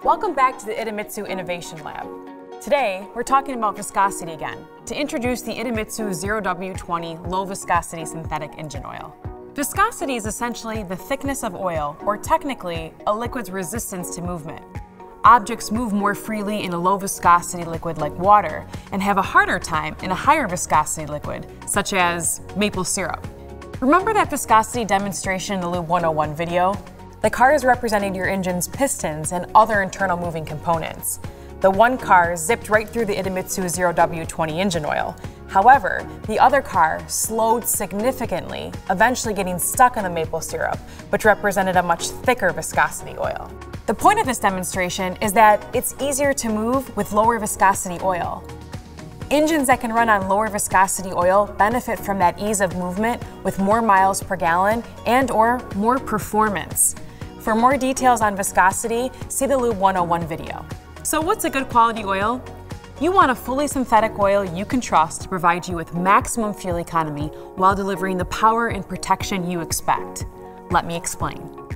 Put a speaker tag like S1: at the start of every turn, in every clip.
S1: Welcome back to the Idemitsu Innovation Lab. Today, we're talking about viscosity again, to introduce the Idemitsu 0W-20 low-viscosity synthetic engine oil. Viscosity is essentially the thickness of oil, or technically, a liquid's resistance to movement. Objects move more freely in a low-viscosity liquid like water, and have a harder time in a higher viscosity liquid, such as maple syrup. Remember that viscosity demonstration in the Low-101 video? The car is representing your engine's pistons and other internal moving components. The one car zipped right through the Idemitsu 0W-20 engine oil. However, the other car slowed significantly, eventually getting stuck in the maple syrup, which represented a much thicker viscosity oil. The point of this demonstration is that it's easier to move with lower viscosity oil. Engines that can run on lower viscosity oil benefit from that ease of movement with more miles per gallon and/or more performance. For more details on viscosity, see the Low-101 video. So what's a good quality oil? You want a fully synthetic oil you can trust to provide you with maximum fuel economy while delivering the power and protection you expect. Let me explain.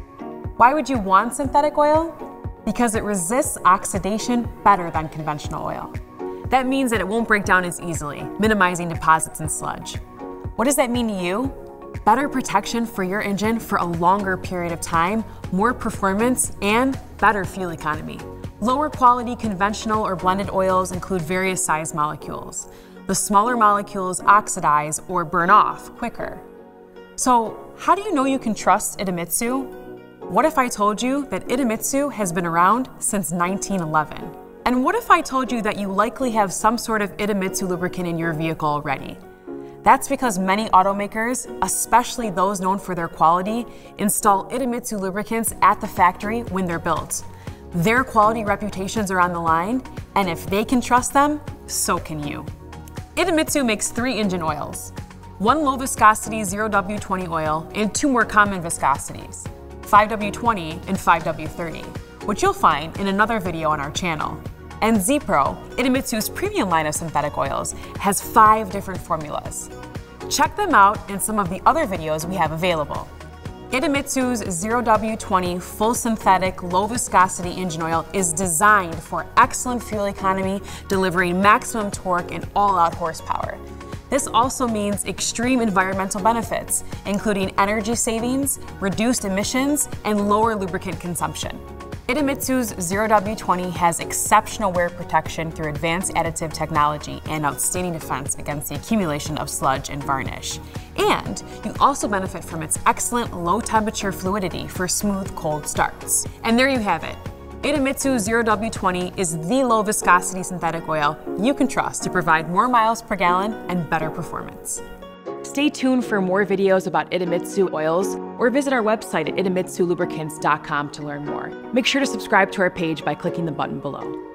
S1: Why would you want synthetic oil? Because it resists oxidation better than conventional oil. That means that it won't break down as easily, minimizing deposits in sludge. What does that mean to you? Better protection for your engine for a longer period of time, more performance, and better fuel economy. Lower quality conventional or blended oils include various size molecules. The smaller molecules oxidize or burn off quicker. So, how do you know you can trust Idemitsu? What if I told you that Idemitsu has been around since 1911? And what if I told you that you likely have some sort of Idemitsu lubricant in your vehicle already? That's because many automakers, especially those known for their quality, install Idemitsu lubricants at the factory when they're built. Their quality reputations are on the line, and if they can trust them, so can you. Idemitsu makes 3 engine oils, 1 low-viscosity 0W-20 oil and 2 more common viscosities, 5W-20 and 5W-30, which you'll find in another video on our channel. And Z-Pro, Idemitsu's premium line of synthetic oils, has 5 different formulas. Check them out in some of the other videos we have available. Idemitsu's 0W-20 full synthetic low viscosity engine oil is designed for excellent fuel economy, delivering maximum torque and all-out horsepower. This also means extreme environmental benefits, including energy savings, reduced emissions, and lower lubricant consumption. Idemitsu's 0W-20 has exceptional wear protection through advanced additive technology and outstanding defense against the accumulation of sludge and varnish. And you also benefit from its excellent low-temperature fluidity for smooth, cold starts. And there you have it. Idemitsu 0W-20 is the low-viscosity synthetic oil you can trust to provide more miles per gallon and better performance. Stay tuned for more videos about Idemitsu oils, or visit our website at idemitsulubricants.com to learn more. Make sure to subscribe to our page by clicking the button below.